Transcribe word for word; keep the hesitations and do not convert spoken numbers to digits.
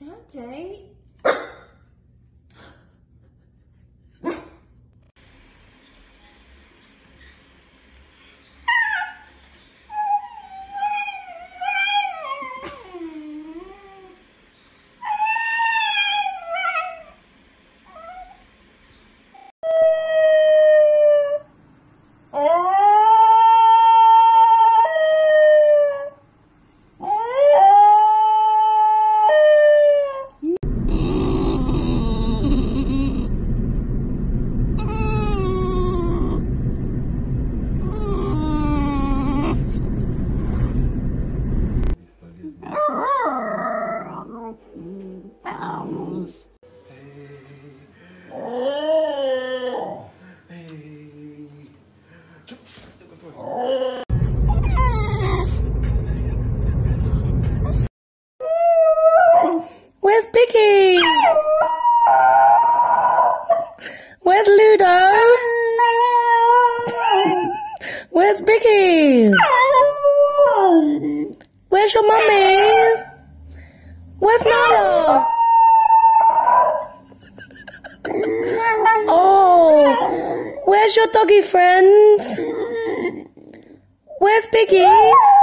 Daddy? Where's Piggy? Where's Ludo? Where's Piggy? Where's your mummy? Where's Nala? Oh, where's your doggy friends? Where's Piggy?